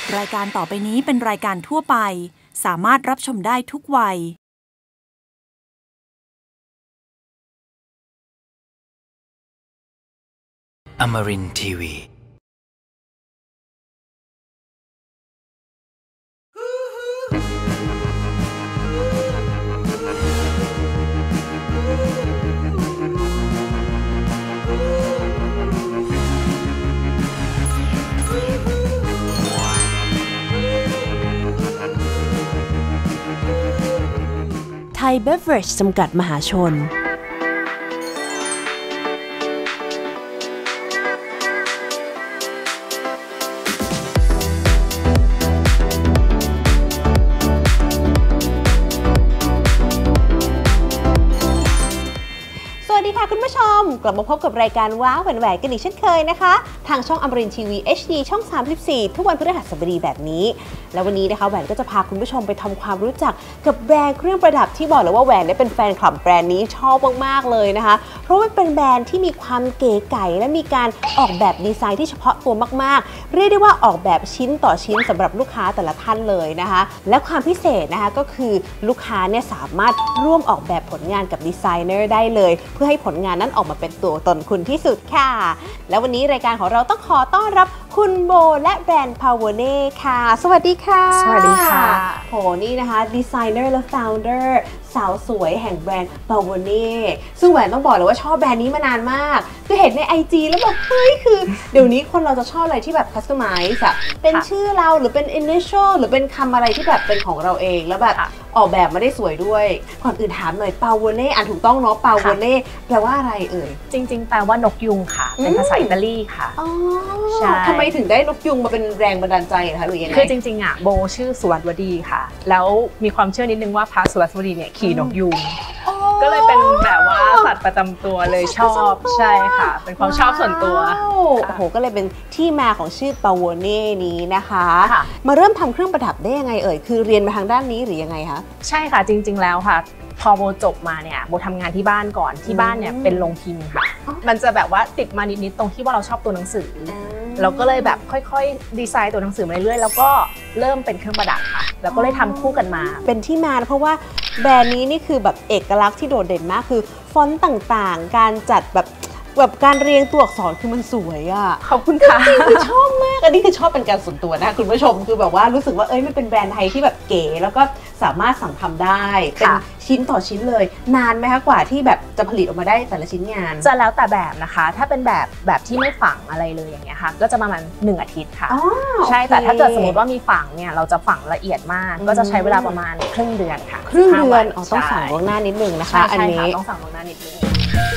รายการต่อไปนี้เป็นรายการทั่วไปสามารถรับชมได้ทุกวัย Amarin Tiwi ไทยเบเวอเรจจำกัดมหาชนสวัสดีค่ะคุณผู้ชมกลับมาพบกับรายการว้าวแหวนแหวนกันอีกเช่นเคยนะคะทางช่องอมรินทร์ทีวี HD ช่อง 34 ทุกวันพฤหัสบดีแบบนี้แล้ววันนี้นะคะแหวนก็จะพาคุณผู้ชมไปทำความรู้จักกับแบรนด์เครื่องประดับที่บอกเลยว่าแหวนได้เป็นแฟนคลับแบรนด์นี้ชอบมากๆเลยนะคะเพราะว่าเป็นแบรนด์ที่มีความเก๋ไก๋และมีการออกแบบดีไซน์ที่เฉพาะตัวมากๆเรียกได้ว่าออกแบบชิ้นต่อชิ้นสำหรับลูกค้าแต่ละท่านเลยนะคะและความพิเศษนะคะก็คือลูกค้าเนี่ยสามารถร่วมออกแบบผลงานกับดีไซเนอร์ได้เลยเพื่อให้ผลงานนั้นออกมาเป็นตัวตนคุณที่สุดค่ะแล้ววันนี้รายการของเราต้องขอต้อนรับคุณโบและแบรนด์ Pavone ค่ะสวัสดีค่ะสวัสดีค่ะโหนี่นะคะดีไซเนอร์และ founder สาวสวยแห่งแบรนด์ Pavone ซึ่งแหวนต้องบอกเลยว่าชอบแบรนด์นี้มานานมากคือเห็นใน IG แล้วแบบเฮ้ยคือเดี๋ยวนี้คนเราจะชอบอะไรที่แบบ customize อะเป็นชื่อเราหรือเป็น initial หรือเป็นคำอะไรที่แบบเป็นของเราเองแล้วแบบออกแบบมาได้สวยด้วยก่อนอื่นถามหน่อย Pavone อ่านถูกต้องเนาะ Pavone แปลว่าอะไรเอ่ยจริงๆแปลว่านกยุงค่ะเป็นภาษาอิตาลีค่ะใช่ทำไมถึงได้นกยุงมาเป็นแรงบันดาลใจนะคะหรือยังไงคือจริงๆอ่ะโบชื่อสุรัตวดีค่ะแล้วมีความเชื่อนิดนึงว่าพระสุรัตวดีเนี่ยขี่นกยุงก็เลยเป็นแบบว่าสัตว์ประจำตัวเลยชอบใช่ค่ะเป็นความชอบส่วนตัวโอ้โหก็เลยเป็นที่มาของชื่อ Pavone นี้นะคะมาเริ่มทำเครื่องประดับได้ยังไงเอ่ยคือเรียนมาทางด้านนี้หรือยังไงคะใช่ค่ะจริงๆแล้วค่ะพอโบจบมาเนี่ยโบทำงานที่บ้านก่อนที่บ้านเนี่ยเป็นโรงพิมพ์ค่ะมันจะแบบว่าติดมานิดๆตรงที่ว่าเราชอบตัวหนังสือเราก็เลยแบบค่อยๆดีไซน์ตัวหนังสือมาเรื่อยๆแล้วก็เริ่มเป็นเครื่องประดับค่ะแล้วก็เลยทำคู่กันมาเป็นที่มาเพราะว่าแบรนด์นี้นี่คือแบบเอกลักษณ์ที่โดดเด่นมากคือฟอนต์ต่างๆการจัดแบบการเรียงตัวอักษรคือมันสวยอ่ะขอบคุณค่ะจริงๆคือชอบมากอันนี้คือชอบเป็นการส่วนตัวนะคุณผู้ชมคือแบบว่ารู้สึกว่ามันเป็นแบรนด์ไทยที่แบบเก๋แล้วก็สามารถสั่งทำได้เป็นชิ้นต่อชิ้นเลยนานไหมคะกว่าที่แบบจะผลิตออกมาได้แต่ละชิ้นงานจะแล้วแต่แบบนะคะถ้าเป็นแบบที่ไม่ฝังอะไรเลยอย่างเงี้ยค่ะก็จะประมาณ1 อาทิตย์ค่ะใช่แต่ถ้าเกิดสมมติว่ามีฝังเนี่ยเราจะฝังละเอียดมากก็จะใช้เวลาประมาณครึ่งเดือนค่ะครึ่งเดือนต้องสั่งล่วงหน้านิดนึงนะคะอันนี้ต้องสั่งล่วงหน้านิดนึง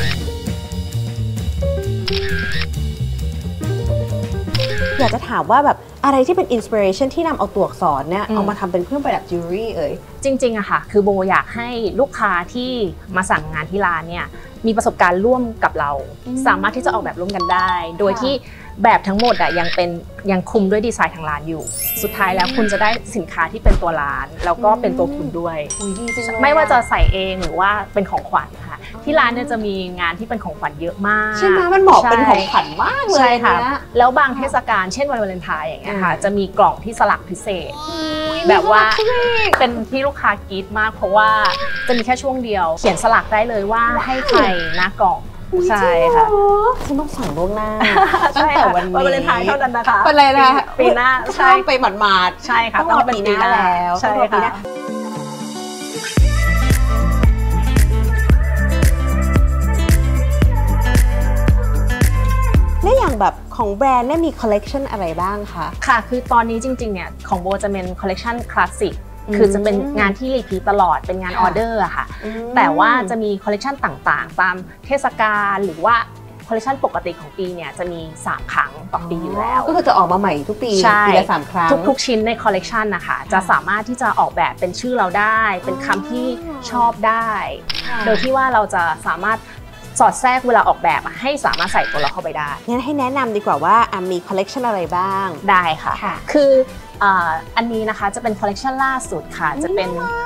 อยากจะถามว่าแบบอะไรที่เป็นอินสปิเรชันที่นำเอาตัวอักษรเนี่ยเอามาทำเป็นเครื่องประดับจิวเวลรี่เอ่ยจริงๆอะค่ะคือโบอยากให้ลูกค้าที่มาสั่งงานที่ร้านเนี่ยมีประสบการณ์ร่วมกับเราสามารถที่จะออกแบบร่วมกันได้โดยที่แบบทั้งหมดอะยังคุมด้วยดีไซน์ทางร้านอยู่สุดท้ายแล้วคุณจะได้สินค้าที่เป็นตัวร้านแล้วก็เป็นตัวคุณด้วยไม่ว่าจะใส่เองหรือว่าเป็นของขวัญค่ะที่ร้านเนี่ยจะมีงานที่เป็นของขวัญเยอะมากใช่ไหมมันเหมาะเป็นของขวัญมากเลยใช่ค่ะแล้วบางเทศกาลเช่นวันวาเลนไทน์อย่างเงี้ยค่ะจะมีกล่องที่สลักพิเศษแบบว่าเป็นที่ลูกค้ากรี๊ดมากเพราะว่าจะมีแค่ช่วงเดียวเขียนสลักได้เลยว่าให้ใครหน้ากล่องใช่ค่ะฉันต้องสั่งล่วงหน้าตั้งแต่วันนี้วาเลนไทน์เท่านั้นนะคะเป็นอะไรนะปีหน้าใช่ไปหมาดๆใช่ค่ะต้องเป็นปีหน้าแล้วใช่ค่ะและอย่างแบบของแบรนด์เนี่ยมีคอลเลกชันอะไรบ้างคะค่ะคือตอนนี้จริงๆเนี่ยของโบจะเป็นคอลเลกชันคลาสสิกคือจะเป็นงานที่รีพีทตลอดเป็นงานออเดอร์อะค่ะแต่ว่าจะมีคอลเลกชันต่างๆตามเทศกาลหรือว่าคอลเลกชันปกติของปีเนี่ยจะมี3 ครั้งต่อปีอยู่แล้วก็คือจะออกมาใหม่ทุกปีปีละ3 ครั้งทุกชิ้นในคอลเลกชันนะคะจะสามารถที่จะออกแบบเป็นชื่อเราได้เป็นคำที่ชอบได้โดยที่ว่าเราจะสามารถสอดแทรกเวลาออกแบบให้สามารถใส่ตัวเราเข้าไปได้งั้นให้แนะนำดีกว่าว่ามีคอลเลกชันอะไรบ้างได้ค่ะคืออันนี้นะคะจะเป็นคอลเลกชันล่าสุดค่ะจะเป็น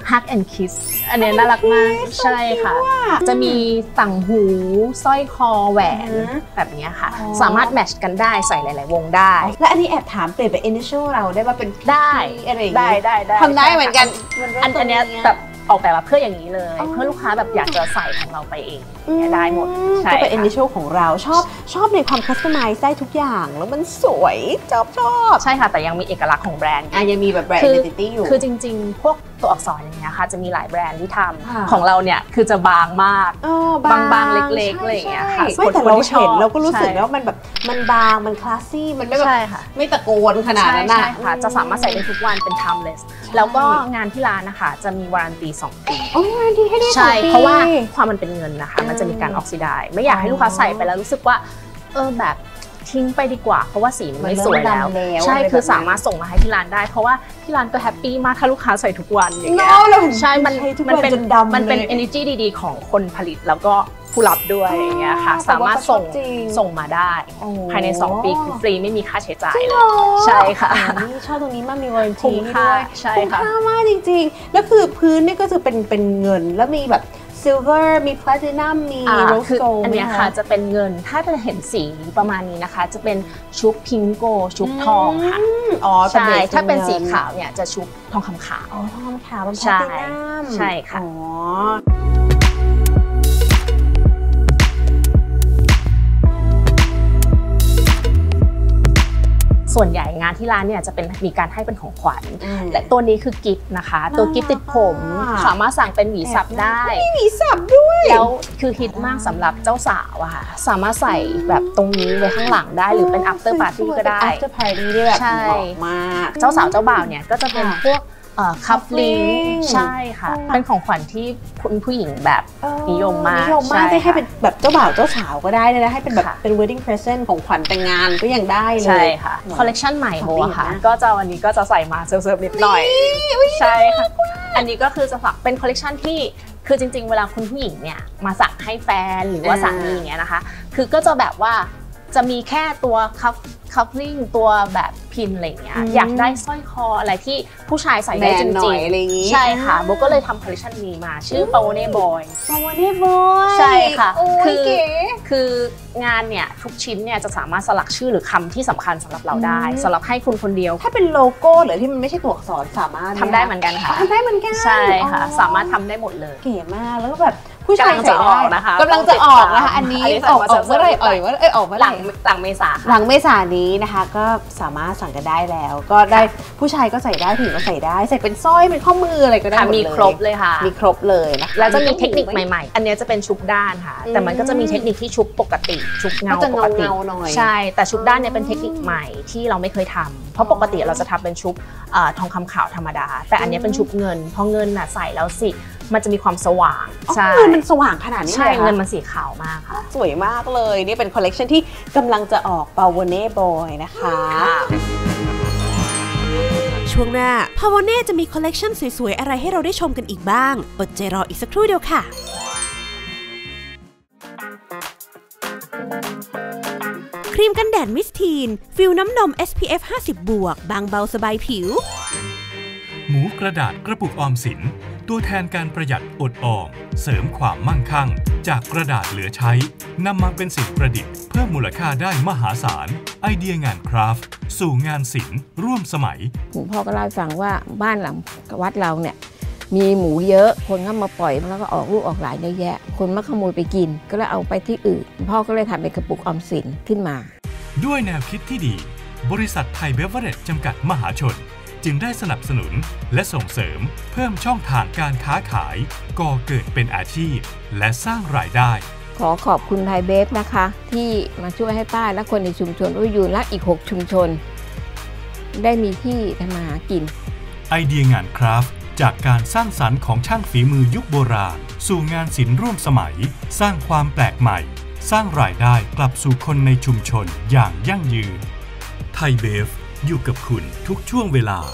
Hug and Kiss อันนี้น่ารักมากใช่ค่ะจะมีต่างหูสร้อยคอแหวนแบบนี้ค่ะสามารถแมทช์กันได้ใส่หลายๆวงได้และอันนี้แอบถามเปลี่ยนเป็น initial เราได้ว่าเป็นได้อะไรอย่างงี้ได้ทำได้เหมือนกันอันนี้แบบออกแบบมาเพื่ออย่างนี้เลยเพื่อลูกค้าแบบอยากจะใส่ของเราไปเองได้หมดก็เป็น initial ของเราชอบในความ customize ได้ทุกอย่างแล้วมันสวยชอบใช่ค่ะแต่ยังมีเอกลักษณ์ของแบรนด์ยังมีแบบแบรนด์ identity อยู่คือจริงๆพวกตัวอักษรอย่างเงี้ยค่ะจะมีหลายแบรนด์ที่ทำของเราเนี่ยคือจะบางมากบางเล็กๆอะไรอย่างเงี้ยค่ะแต่เราเห็นเราก็รู้สึกว่ามันแบบมันบางมันคลาสซี่มันไม่แบบไม่ตะโกนขนาดนั้นค่ะจะสามารถใส่ได้ทุกวันเป็น timeless แล้วก็งานที่ร้านนะคะจะมีวารันตี2 ปีวารันตีให้ได้2 ปีใช่เพราะว่าความมันเป็นเงินนะคะมันจะมีการออกซิไดซ์ไม่อยากให้ลูกค้าใส่ไปแล้วรู้สึกว่าแบบทิ้งไปดีกว่าเพราะว่าสีมันไม่สวยแล้วใช่คือสามารถส่งมาให้ที่ร้านได้เพราะว่าที่ร้านก็แฮปปี้มากถ้าลูกค้าใส่ทุกวันอย่างเงี้ยใช่มันเป็น energy ดีๆของคนผลิตแล้วก็ผู้รับด้วยอย่างเงี้ยค่ะสามารถส่งมาได้ภายใน2 ปีคือฟรีไม่มีค่าใช้จ่ายเลยใช่ค่ะนี่ชอบตรงนี้มากมีวารันตีด้วยใช่ค่ะคุ้มค่ามากจริงๆแล้วคือพื้นนี่ก็จะเป็นเงินแล้วมีแบบซิลเวอร์มีแพลตินัมมีโรสโกลด์อันนี้ค่ะจะเป็นเงินถ้าจะเห็นสีประมาณนี้นะคะจะเป็นชุบพิงโกชุบทองค่ะใช่ถ้าเป็นสีขาวเนี่ยจะชุบทองคำขาวทองคำขาวเป็นแพลตินัมใช่ค่ะส่วนใหญ่งานที่ร้านเนี่ยจะเป็นมีการให้เป็นของขวัญและตัวนี้คือกิฟต์นะคะตัวกิฟต์ติดผมสามารถสั่งเป็นหวีสับได้มีหวีสับด้วยแล้วคือฮิตมากสำหรับเจ้าสาวอะค่ะสามารถใส่แบบตรงนี้ไว้ข้างหลังได้หรือเป็น after party ก็ได้ after party ได้แบบเหมาะมากเจ้าสาวเจ้าบ่าวเนี่ยก็จะเป็นพวกคัฟลิงใช่ค่ะเป็นของขวัญที่คุณผู้หญิงแบบนิยมมากได้ให้เป็นแบบเจ้าบ่าวเจ้าสาวก็ได้เลยนะให้เป็นแบบเป็น wedding present ของขวัญแต่งงานก็ยังได้เลยใช่ค่ะคอลเลคชันใหม่โบค่ะก็จะวันนี้ก็จะใส่มาเซิร์ฟนิดหน่อยใช่ค่ะอันนี้ก็คือจะฝากเป็นคอลเลคชันที่คือจริงๆเวลาคุณผู้หญิงเนี่ยมาสั่งให้แฟนหรือว่าสามีอย่างเงี้ยนะคะคือก็จะแบบว่าจะมีแค่ตัวคัฟลิงตัวแบบพินอะไรเงี้ยอยากได้สร้อยคออะไรที่ผู้ชายใส่ได้จริงๆใช่ค่ะโบก็เลยทำคอลเลคชันนี้มาชื่อ Pavone Boy ใช่ค่ะคืองานเนี่ยทุกชิ้นเนี่ยจะสามารถสลักชื่อหรือคำที่สำคัญสำหรับเราได้สำหรับให้คุณคนเดียวถ้าเป็นโลโก้หรือที่มันไม่ใช่ตัวอักษรสามารถทำได้เหมือนกันค่ะทำได้เหมือนกันใช่ค่ะสามารถทำได้หมดเลยเก๋มากแล้วก็แบบผู้ชายจะออกนะคะกำลังจะออกนะคะอันนี้ออกเมื่อไรออกเมื่อไหร่หลังเมษาหลังเมษานี้นะคะก็สามารถสั่งกันได้แล้วก็ได้ผู้ชายก็ใส่ได้ผู้หญิงก็ใส่ได้ใส่เป็นสร้อยเป็นข้อมืออะไรก็ได้หมดเลยมีครบเลยค่ะมีครบเลยนะคะแล้วจะมีเทคนิคใหม่ๆอันนี้จะเป็นชุบด้านค่ะแต่มันก็จะมีเทคนิคที่ชุบปกติชุบเงาปกติใช่แต่ชุบด้านเนี่ยเป็นเทคนิคใหม่ที่เราไม่เคยทำเพราะปกติเราจะทำเป็นชุบทองคำขาวธรรมดาแต่อันนี้เป็นชุบเงินพอเงินน่ะใส่แล้วสิมันจะมีความสว่างใช่มันสว่างขนาดนี้เลยใช่เงินมันสีขาวมากค่ะสวยมากเลยนี่เป็นคอลเลกชันที่กำลังจะออก Pavone Boy นะคะช่วงหน้า Pavone จะมีคอลเลกชันสวยๆอะไรให้เราได้ชมกันอีกบ้างอดใจรออีกสักครู่เดียวค่ะครีมกันแดดมิสทีนฟิลน้ำนม SPF 50 บวกบางเบาสบายผิวหมูกระดาษกระปุกออมสินตัวแทนการประหยัดอดออมเสริมความมั่งคั่งจากกระดาษเหลือใช้นำมาเป็นสิ่งประดิษฐ์เพิ่มมูลค่าได้มหาศาลไอเดียงานคราฟต์สู่งานศิลป์ร่วมสมัยคุณพ่อก็เล่าให้ฟังว่าบ้านหลังวัดเราเนี่ยมีหมูเยอะคนก็มาปล่อยแล้วก็ออกลูกออกหลายเยอะแยะคนมาขโมยไปกินก็เลยเอาไปที่อื่นพ่อก็เลยทำเป็นกระปุกออมสินขึ้นมาด้วยแนวคิดที่ดีบริษัทไทยเบเวอเรจจำกัดมหาชนจึงได้สนับสนุนและส่งเสริมเพิ่มช่องทางการค้าขายก่อเกิดเป็นอาชีพและสร้างรายได้ขอขอบคุณไทยเบฟนะคะที่มาช่วยให้ป้าและคนในชุมชนอุยูนและอีก6ชุมชนได้มีที่ทำมาหากินไอเดียงานคราฟต์จากการสร้างสรรค์ของช่างฝีมือยุคโบราณสู่งานศิลป์ร่วมสมัยสร้างความแปลกใหม่สร้างรายได้กลับสู่คนในชุมชนอย่างยั่งยืนไทยเบฟอยู่กับคุณทุกช่วงเวลา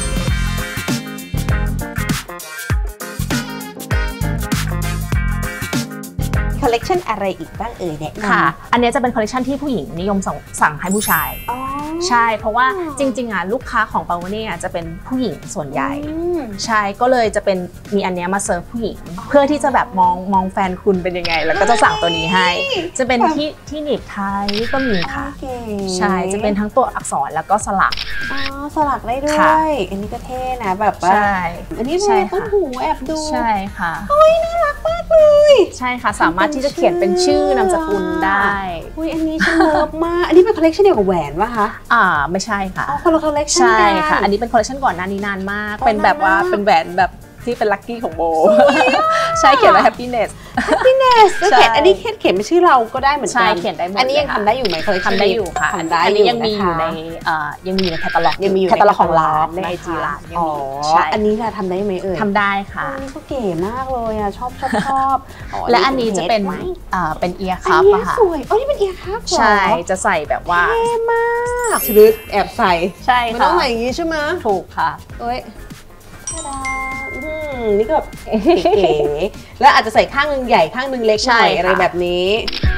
คอลเลกชันอะไรอีกบ้างเนี่ยค่ะอันนี้จะเป็นคอลเลกชันที่ผู้หญิงนิยมสั่งให้ผู้ชายใช่เพราะว่าจริงๆอ่ะลูกค้าของปาวเน่จะเป็นผู้หญิงส่วนใหญ่ใช่ก็เลยจะเป็นมีอันเนี้ยมาเซิร์ฟผู้หญิงเพื่อที่จะแบบมองแฟนคุณเป็นยังไงแล้วก็จะสั่งตัวนี้ให้จะเป็นที่หนีบไทยก็มีค่ะใช่จะเป็นทั้งตัวอักษรแล้วก็สลักสลักได้ด้วยอันนี้ก็เท่นะแบบว่าอันนี้เป็นต้นหูแอบดูใช่ค่ะเฮ้ยน่ารักมากเลยใช่ค่ะสามารถที่จะเขียนเป็นชื่อนามสกุลได้อุ้ยอันนี้ฉันเลิฟมากอันนี้เป็นคอลเลคชันเดียวกับแหวนป่ะคะไม่ใช่ค่ะคนละคอลเลคชันใช่ค่ะอันนี้เป็นคอลเลคชันก่อนหน้านี้นานมากเป็นแบบว่าเป็นแหวนแบบที่เป็นลัคกี้ของโบใช่เขียนว่า happiness ก็เขียนอันนี้เขียนเป็นชื่อเราก็ได้เหมือนกันใช่เขียนได้หมดอันนี้ยังทำได้อยู่ไหมเคยทำได้อยู่ค่ะอันนี้ยังมีอยู่ในแคตตาล็อกยังมีอยู่แคตตาล็อกของร้านในจีร้านใช่อันนี้เราทำได้ไหมทำได้ค่ะอันนี้ก็เก๋มากเลยอ่ะชอบและอันนี้จะเป็นเอียร์คัพอะค่ะสวยนี่เป็นเอียร์คัพใช่จะใส่แบบว่าเท่มากชลึกแอบใส่ใช่ค่ะไม่ต้องใส่อย่างนี้ใช่ไหมถูกค่ะนี่ก็แบบเก๋ๆแล้วอาจจะใส่ข้างนึงใหญ่ข้างนึงเล็กหน่อยอะไรแบบนี้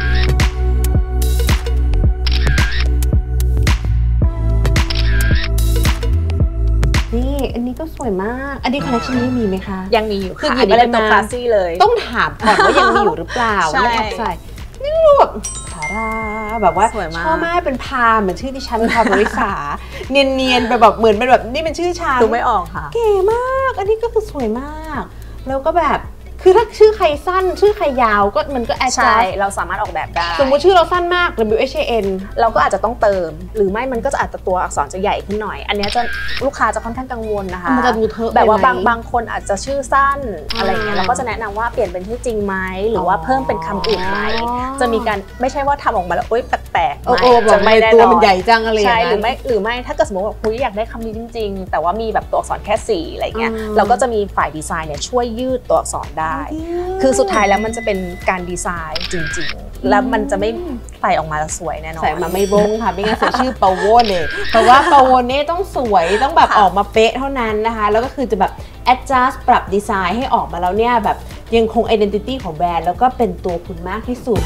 นี่อันนี้ก็สวยมากอันนี้คอลเลคชันนี้มีไหมคะยังมีอยู่คือหยิบอะไรมาคลาสซี่เลยต้องถามก่อนว่ายังมีอยู่หรือเปล่าไม่แอบใส่นี่รูปแบบว่าชอบมากเป็นพาเหมือนชื่อดิฉันพาบริษาเนียนๆแบบเหมือนเป็นแบบนี่เป็นชื่อฉันดูไม่ออกค่ะเก๋มากอันนี้ก็คือสวยมากแล้วก็แบบคือถ้าชื่อใครสั้นชื่อใครยาวก็มันก็แอดจัสเราสามารถออกแบบได้สมมติชื่อเราสั้นมาก WHAN เราก็อาจจะต้องเติมหรือไม่มันก็จะอาจจะตัวอักษรจะใหญ่ขึ้นหน่อยอันนี้จะลูกค้าจะค่อนข้างกังวลนะคะมันจะดูเทอะแบบว่าบางคนอาจจะชื่อสั้นอะไรเงี้ยเราก็จะแนะนำว่าเปลี่ยนเป็นชื่อจริงไหมหรือว่าเพิ่มเป็นคำอื่นไหมจะมีการไม่ใช่ว่าทำออกมาแล้วแปลกๆจะไม่ได้ตัวมันใหญ่จังอะไรใช่หรือไม่ถ้าเกิดสมมติว่าคุยอยากได้คำนี้จริงๆแต่ว่ามีแบบตัวอักษรแค่4อะไรเงี้ยเราก็จะมีฝ่ายดีไซน์เนี่ยช่วยยืดตัวอักษรได้คือสุดท้ายแล้วมันจะเป็นการดีไซน์จริงๆแล้วมันจะไม่ใส่ออกมาสวยแน่นอนใส่มาไม่บงค่ะไม่งั้นเสียชื่อปาโวเน่เพราะว่าปาโวเน่ต้องสวยต้องแบบออกมาเป๊ะเท่านั้นนะคะแล้วก็คือจะแบบ adjust ปรับดีไซน์ให้ออกมาแล้วเนี่ยแบบยังคง identity ของแบรนด์แล้วก็เป็นตัวคุณมากที่สุด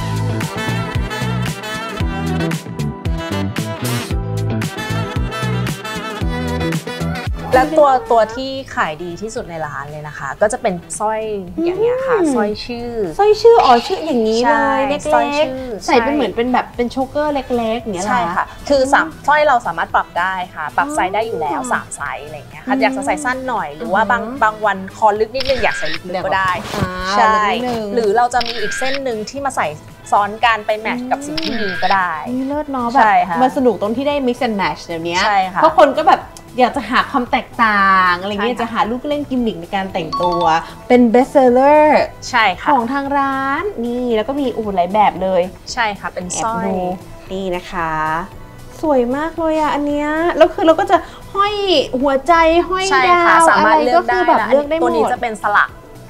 และตัวที่ขายดีที่สุดในร้านเลยนะคะก็จะเป็นสร้อยอย่างเงี้ยค่ะสร้อยชื่อชื่ออย่างนี้เลยเล็กๆใส่เป็นเหมือนเป็นแบบเป็นโชเกอร์เล็กๆอย่างเงี้ยใช่ค่ะคือสร้อยเราสามารถปรับได้ค่ะปรับไซส์ได้อยู่แล้ว3ไซส์อะไรเงี้ยค่ะอยากจะใส่สั้นหน่อยหรือว่าบางวันคอลึกนิดนึงอยากใส่ลึกก็ได้ใช่หรือเราจะมีอีกเส้นหนึ่งที่มาใส่ซ้อนกันไปแมทช์กับสิ่งที่มีก็ได้นี่เลิศเนาะแบบมันสนุกตรงที่ได้ mix and match เดี๋ยวนี้เพราะคนก็แบบอยากจะหาความแตกต่างอะไรเงี้ยจะหาลูกเล่นกิมมิคในการแต่งตัวเป็น best seller ใช่ค่ะของทางร้านนี่แล้วก็มีหลายแบบเลยใช่ค่ะเป็นสร้อยนี่นะคะสวยมากเลยอ่ะอันเนี้ยแล้วคือเราก็จะห้อยหัวใจห้อยดาวอะไรก็คือแบบเลือกได้หมดตัวนี้จะเป็นสลัก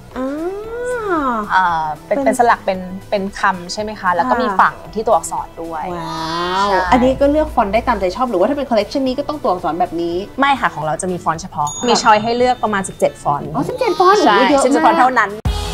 เป็นสลักเป็นคำใช่ไหมคะแล้วก็มีฝั่งที่ตัวอักษรด้วยว้าวอันนี้ก็เลือกฟอนต์ได้ตามใจชอบหรือว่าถ้าเป็นคอลเลคชันนี้ก็ต้องตัวอักษรแบบนี้ไม่ค่ะของเราจะมีฟอนต์เฉพาะมีช้อยให้เลือกประมาณ17ฟอนต์ 17ฟอนต์ใช่17ฟอนต์เท่านั้น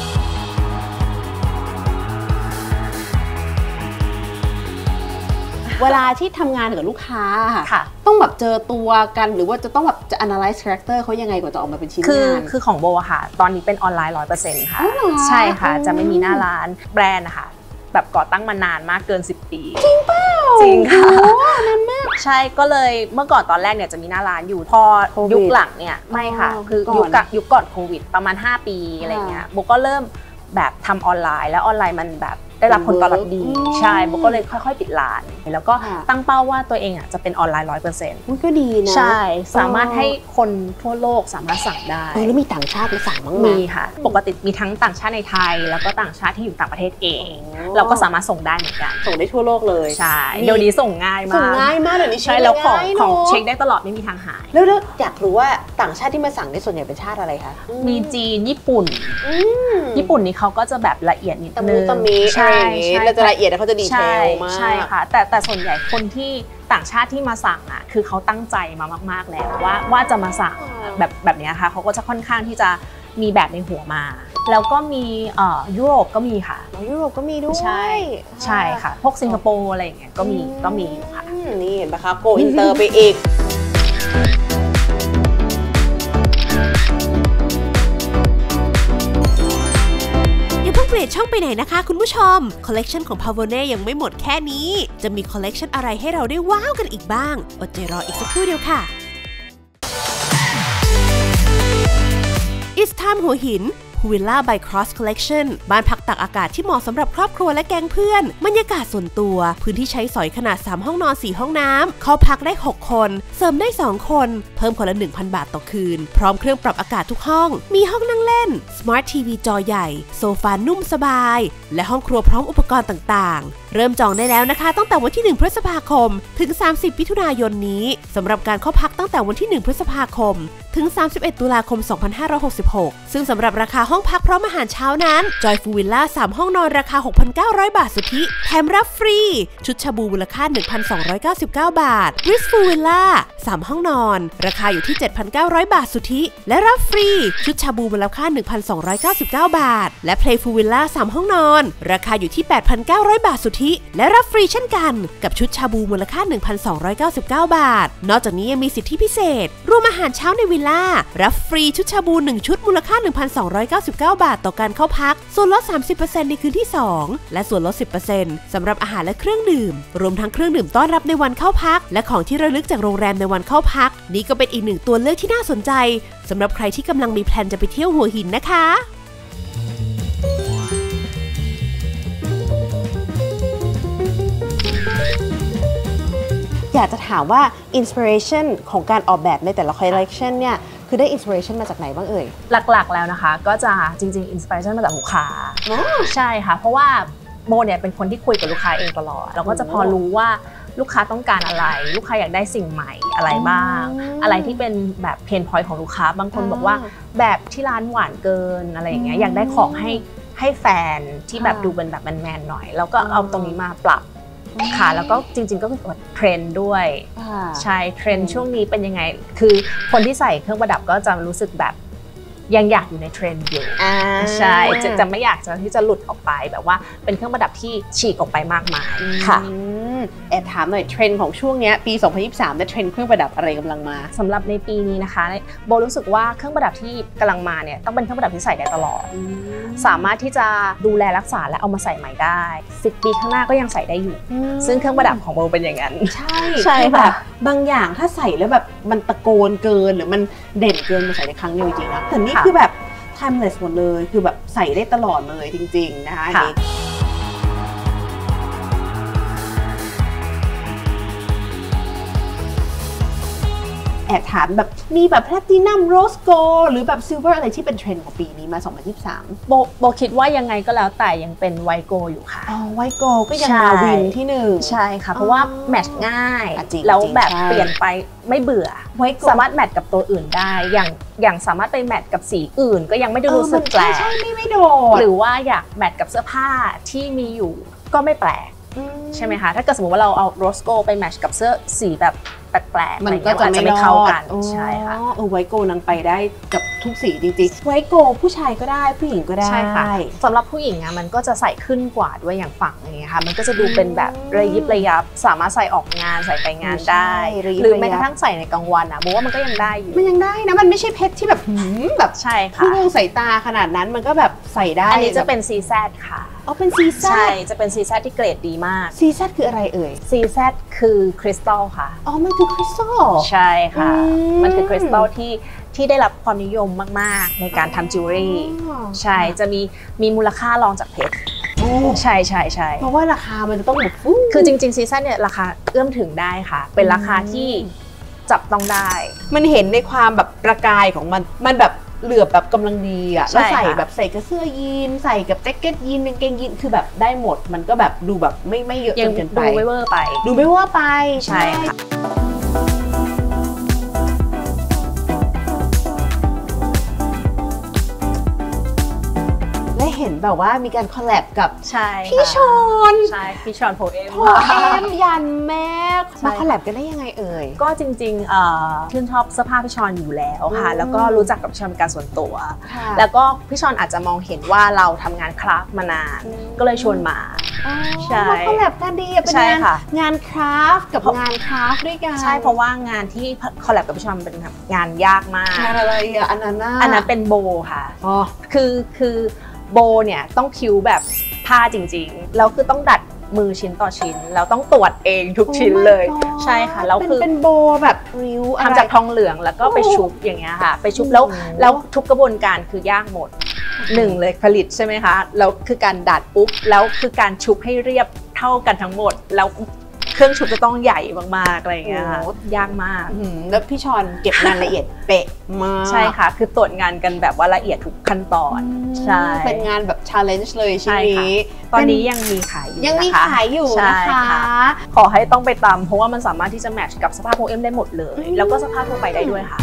เวลาที่ทำงานกับลูกค้าค่ะต้องแบบเจอตัวกันหรือว่าจะต้องแบบจะ analyze character เขายังไงกว่าจะออกมาเป็นชิ้นงานคือของโบค่ะตอนนี้เป็นออนไลน์ 100% ค่ะใช่ค่ะจะไม่มีหน้าร้านแบรนด์นะคะแบบก่อตั้งมานานมากเกิน10 ปีจริงเปล่าจริงค่ะนานมากใช่ก็เลยเมื่อก่อนตอนแรกเนี่ยจะมีหน้าร้านอยู่พอยุคหลังเนี่ยไม่ค่ะคือยุคก่อนโควิดประมาณ5 ปีอะไรเงี้ยโบก็เริ่มแบบทำออนไลน์แล้วออนไลน์มันแบบได้รับผลตอบรับดีใช่โบก็เลยค่อยๆปิดร้านแล้วก็ตั้งเป้าว่าตัวเองอ่ะจะเป็นออนไลน์ 100% มันก็ดีนะใช่สามารถให้คนทั่วโลกสามารถสั่งได้แล้วมีต่างชาติมาสั่งบ้างไหมมีค่ะปกติมีทั้งต่างชาติในไทยแล้วก็ต่างชาติที่อยู่ต่างประเทศเองเราก็สามารถส่งได้เหมือนกันส่งได้ทั่วโลกเลยใช่เดี๋ยวนี้ส่งง่ายมากเดี๋ยวนี้ใช่แล้วของเช็คได้ตลอดไม่มีทางหายแล้วอยากรู้ว่าต่างชาติที่มาสั่งในส่วนใหญ่เป็นชาติอะไรคะมีจีนญี่ปุ่นนี่เขาก็จะแบบละเอียดนิดนึงใช่เราจะละเอียดเขาจะดีเทลมากใช่ค่ะแต่ส่วนใหญ่คนที่ต่างชาติที่มาสั่งอ่ะคือเขาตั้งใจมามากๆแล้วว่าจะมาสั่งแบบนี้ค่ะเขาก็จะค่อนข้างที่จะมีแบบในหัวมาแล้วก็มียุโรปก็มีค่ะยุโรปก็มีด้วยใช่ค่ะพวกสิงคโปร์อะไรอย่างเงี้ยก็มีอยู่ค่ะนี่เห็นไหมคะโกอินเตอร์ไปอีกอย่าเพิ่งเปลี่ยนช่องไปไหนนะคะคุณผู้ชมคอลเลกชันของ Pavone ยังไม่หมดแค่นี้จะมีคอลเลกชันอะไรให้เราได้ว้าวกันอีกบ้างอดใจรออีกสักครู่เดียวค่ะ It's time หัวหินพูวิลล่า by Cross Collection บ้านพักตากอากาศที่เหมาะสำหรับครอบครัวและแก๊งเพื่อนบรรยากาศส่วนตัวพื้นที่ใช้สอยขนาด3ห้องนอน4ห้องน้ำเข้าพักได้6คนเสริมได้2คนเพิ่มคนละ 1,000 บาทต่อคืนพร้อมเครื่องปรับอากาศทุกห้องมีห้องนั่งเล่น Smart TV จอใหญ่โซฟานุ่มสบายและห้องครัวพร้อมอุปกรณ์ต่างๆเริ่มจองได้แล้วนะคะตั้งแต่วันที่1พฤษภาคมถึง30มิถุนายนนี้สำหรับการเข้าพักตั้งแต่วันที่1พฤษภาคมถึง31ตุลาคม2566ซึ่งสำหรับราคาห้องพักพร้อมอาหารเช้านั้น Joyful Villa 3 ห้องนอนราคา 6,900 บาทสุทธิแถมรับฟรีชุดชาบูมูลค่า 1,299 บาท Blissful Villa 3 ห้องนอนราคาอยู่ที่ 7,900 บาทสุทธิและรับฟรีชุดชาบูมูลค่า 1,299 บาทและ Playful Villa 3 ห้องนอนราคาอยู่ที่ 8,900 บาทสุทธิและรับฟรีเช่นกันกับชุดชาบูมูลค่า 1,299 บาทนอกจากนี้ยังมีสิทธิพิเศษรวมอาหารเช้าในวิลล่ารับฟรีชุดชาบู1ชุดมูลค่า 1,299 บาทต่อการเข้าพักส่วนลด 30% ในคืนที่2และส่วนลด 10% สำหรับอาหารและเครื่องดื่มรวมทั้งเครื่องดื่มต้อนรับในวันเข้าพักและของที่ระลึกจากโรงแรมในวันเข้าพักนี่ก็เป็นอีกหนึ่งตัวเลือกที่น่าสนใจสำหรับใครที่กำลังมีแพลนจะไปเที่ยวหัวหินนะคะอยากจะถามว่าอินสปิเรชันของการออกแบบในแต่ละคอลเลคชันเนี่ยคือได้อินสปิเรชันมาจากไหนบ้างเอ่ยหลักๆแล้วนะคะก็จะจริงๆอินสปิเรชันมาจากลูกค้าใช่ค่ะเพราะว่าโมเนี่ยเป็นคนที่คุยกับลูกค้าเองตลอดเราก็จะพอรู้ว่าลูกค้าต้องการอะไรลูกค้าอยากได้สิ่งใหม่อะไรบ้างอะไรที่เป็นแบบเพนพอยต์ของลูกค้าบางคนบอกว่าแบบที่ร้านหวานเกินอะไรอย่างเงี้ยอยากได้ของให้แฟนที่แบบดูเป็นแบบแมนๆหน่อยแล้วก็เอาตรงนี้มาปรับค่ะแล้วก็จริงๆก็คือเทรนด์ด้วยใช่เทรนด์ช่วงนี้เป็นยังไงคือคนที่ใส่เครื่องประดับก็จะรู้สึกแบบยังอยากอยู่ในเทรนด์อยู่ใช่จะไม่อยากที่จะหลุดออกไปแบบว่าเป็นเครื่องประดับที่ฉีกออกไปมากมายค่ะแอบถามหน่อยเทรนด์ของช่วงนี้ปี 2023เนี่ยเทรนด์เครื่องประดับอะไรกำลังมาสำหรับในปีนี้นะคะโบรู้สึกว่าเครื่องประดับที่กำลังมาเนี่ยต้องเป็นเครื่องประดับที่ใส่ได้ตลอดสามารถที่จะดูแลรักษาและเอามาใส่ใหม่ได้10 ปีข้างหน้าก็ยังใส่ได้อยู่ซึ่งเครื่องประดับของโบเป็นอย่างนั้นใช่ค่ะบางอย่างถ้าใส่แล้วแบบมันตะโกนเกินหรือมันเด่นเกินมาใส่ในครั้งเดียวจริงๆนะแต่นี่คือแบบ timeless หมดเลยคือแบบใส่ได้ตลอดเลยจริงๆนะคะอันนี้แอบถามแบบมีแบบแพลตินัมโรสโกหรือแบบซิลเวอร์อะไรที่เป็นเทรนด์ของปีนี้มา2023 โบคิดว่ายังไงก็แล้วแต่ยังเป็นไวโกอยู่ค่ะไวโกก็ยังมาวินที่1 ใช่ค่ะเพราะว่าแมทช์ง่ายแล้วแบบเปลี่ยนไปไม่เบื่อสามารถแมทกับตัวอื่นได้อย่างสามารถไปแมทกับสีอื่นก็ยังไม่ได้รู้สึกแปลกใช่ไม่โดดหรือว่าอยากแมทกับเสื้อผ้าที่มีอยู่ก็ไม่แปลกใช่ไหมคะถ้าเกิดสมมติว่าเราเอาโรสโกไปแมทช์กับเสื้อสีแบบแปลกๆมันก็จะไม่เข้ากันใช่ค่ะไวโกนังไปได้กับทุกสีจริงๆไวโกผู้ชายก็ได้ผู้หญิงก็ได้ใช่ค่ะสำหรับผู้หญิงมันก็จะใส่ขึ้นกว่าด้วยอย่างฝั่งนี้ค่ะมันก็จะดูเป็นแบบระยิบระยับสามารถใส่ออกงานใส่ไปงานได้หรือแม้กระทั่งใส่ในกลางวันโบว่ามันก็ยังได้อยู่มันยังได้นะมันไม่ใช่เพชรที่แบบแบบใช่ค่ะพุ่งใส่ตาขนาดนั้นมันก็แบบใส่ได้อันนี้จะเป็นCZค่ะเป็นCZ ใช่จะเป็นCZที่เกรดดีมาก CZคืออะไรเอ่ย CZคือคริสตัลค่ะมันคือคริสตัลใช่ค่ะมันคือคริสตัลที่ได้รับความนิยมมากๆในการทำจิวเวลรี่ใช่จะมีมูลค่ารองจากเพชรใช่เพราะว่าราคามันจะต้องแบบคือจริงๆซีซั่นเนี่ยราคาเอื้อมถึงได้ค่ะเป็นราคาที่จับต้องได้มันเห็นในความแบบประกายของมันแบบเหลือบแบบกำลังดีอ่ะแล้วใส่แบบใส่กับเสื้อยีนใส่กับแจ็คเก็ตยีนกางเกงยีนคือแบบได้หมดมันก็แบบดูแบบไม่เยอะจนเกินไปดูไม่เวอร์ไปดูไม่เวอร์ไปใช่ค่ะและเห็นแบบว่ามีการคอลแลบกับใช่พี่ชอนใช่พี่ชอนโพเอมโพเอมยันแม่มาคอลแลบกันได้ยังไงเอ่ยก็จริงๆชื่นชอบเสื้อผ้าพี่ชอนอยู่แล้วค่ะแล้วก็รู้จักกับพี่ชอนเป็นการส่วนตัวแล้วก็พี่ชอนอาจจะมองเห็นว่าเราทำงานคราฟต์มานานก็เลยชวนมาใช่มาคอลแลบกันดีเป็นงานคราฟต์กับงานคราฟต์ด้วยกันใช่เพราะว่างานที่คอลแลบกับพี่ชอนเป็นงานยากมากงานอะไรอ่ะอันนั้นเป็นโบค่ะคือโบเนี่ยต้องคิ้วแบบผ้าจริงๆแล้วคือต้องดัดมือชิ้นต่อชิ้นแล้วต้องตรวจเองทุกชิ้นเลยใช่ค่ะแล้วคือเป็นโบแบบริ้วทำจากทองเหลืองแล้วก็ไปชุบอย่างเงี้ยค่ะไปชุบแล้วทุกกระบวนการคือยากหมดหนึ่งเลยผลิตใช่ไหมคะแล้วคือการดัดปุ๊บแล้วคือการชุบให้เรียบเท่ากันทั้งหมดแล้วเครื่องชุบจะต้องใหญ่มากๆอะไรอย่างเงี้ยค่ะยากมากแล้วพี่ชอนเก็บงานละเอียดเป๊ะมากใช่ค่ะคือตรวจงานกันแบบว่าละเอียดทุกขั้นตอนใช่เป็นงานแบบ challenge เลยใช่ไหมตอนนี้ยังมีขายอยู่ยังมีขายอยู่นะคะขอให้ต้องไปตามเพราะว่ามันสามารถที่จะแมทช์กับสภาพโพเอมได้หมดเลยแล้วก็สภาพทั่วไปได้ด้วยค่ะ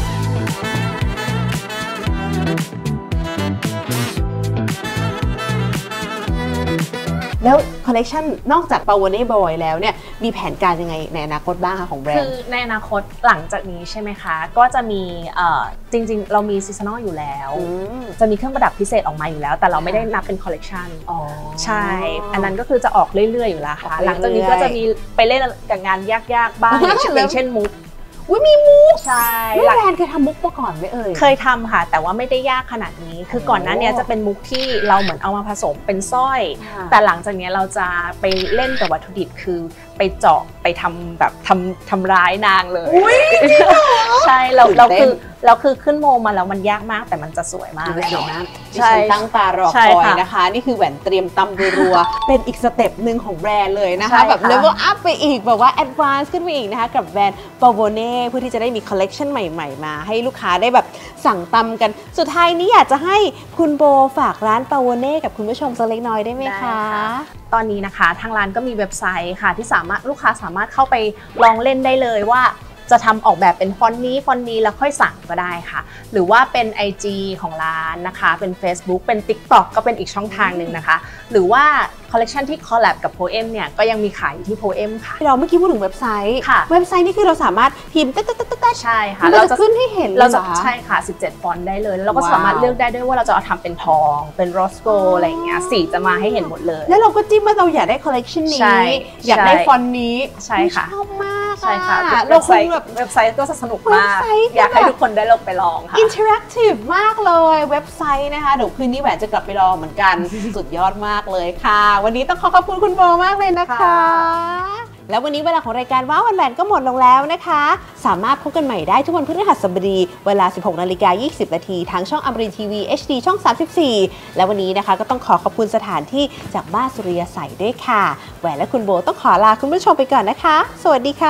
แล้วคอลเลกชันนอกจากปาวเน่บอยแล้วเนี่ยมีแผนการยังไงในอนาคตบ้างคะของแบรนด์คือในอนาคตหลังจากนี้ใช่ไหมคะก็จะมีจริงๆเรามีซีซันอลอยู่แล้วจะมีเครื่องประดับพิเศษออกมาอยู่แล้วแต่เราไม่ได้นับเป็นคอลเลกชันใช่อันนั้นก็คือจะออกเรื่อยๆอยู่แล้วค่ะหลังจากนี้ก็จะมีไปเล่นกับงานยากๆบ้างอย่างเช่นมุกมีมุกใช่แบรนด์เคยทำมุกมาก่อนไหมเอ่ยเคยทำค่ะแต่ว่าไม่ได้ยากขนาดนี้คือก่อนหน้านี้จะเป็นมุกที่เราเหมือนเอามาผสมเป็นสร้อยแต่หลังจากนี้เราจะไปเล่นกับวัตถุดิบคือไปเจาะไปทำแบบทำร้ายนางเลยใช่เราคือขึ้นโมมาแล้วมันยากมากแต่มันจะสวยมากเลยนะดิฉันตั้งตารอคอยนะคะนี่คือแหวนเตรียมตำรัวเป็นอีกสเต็ปหนึ่งของแบรนด์เลยนะคะแบบเลเวลอัพไปอีกแบบว่าแอดวานซ์ขึ้นไปอีกนะคะกับแบรนด์ปาวเน่เพื่อที่จะได้มีคอลเลกชันใหม่ๆมาให้ลูกค้าได้แบบสั่งตำกันสุดท้ายนี้อยากจะให้คุณโบฝากร้านปาวเน่กับคุณผู้ชมสักเล็กน้อยได้ไหมคะตอนนี้นะคะทางร้านก็มีเว็บไซต์ค่ะที่ลูกค้าสามารถเข้าไปลองเล่นได้เลยว่าจะทำออกแบบเป็นฟอนต์นี้แล้วค่อยสั่งก็ได้ค่ะหรือว่าเป็น IG ของร้านนะคะเป็น Facebook เป็น TikTok ก็เป็นอีกช่องทางหนึ่งนะคะหรือว่าคอลเลกชันที่คอลแลบกับโพเอมเนี่ยก็ยังมีขายอยู่ที่โพเอมค่ะเราเมื่อกี้พูดถึงเว็บไซต์เว็บไซต์นี่คือเราสามารถพิมพ์ใช่ค่ะเราจะขึ้นให้เห็นเราจะใช่ค่ะ17ฟอนต์ได้เลยแล้วเราก็สามารถเลือกได้ด้วยว่าเราจะเอาทำเป็นทองเป็นโรสโกอะไรอย่างเงี้ยสีจะมาให้เห็นหมดเลยแล้วเราก็จิ้มว่าเราอยากได้คอลเลกชันนี้อยากได้ฟอนต์นี้ใช่ค่ะชอบมากใช่ค่ะเว็บไซต์ก็สนุกมากอยากให้ทุกคนได้ลงไปลองค่ะอินเทอร์แอคทีฟมากเลยเว็บไซต์นะคะเดี๋ยวคืนนี้แหวนจะกลับไปลองเหมือนกันสุดยอดมากเลยค่ะวันนี้ต้องขอบคุณคุณโบมากเลยนะคะแล้ววันนี้เวลาของรายการว้าวแหวนก็หมดลงแล้วนะคะสามารถพบกันใหม่ได้ทุกวันพฤหัสบดีเวลา 16:20 น.ทางช่องอมรินทร์ทีวี HD ช่อง 34และวันนี้นะคะก็ต้องขอบคุณสถานที่จากบ้านสุริยสัยด้วยค่ะแหวนและคุณโบต้องขอลาคุณผู้ชมไปก่อนนะคะสวัสดีค่ะ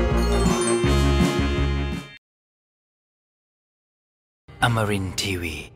Amarin Tiwi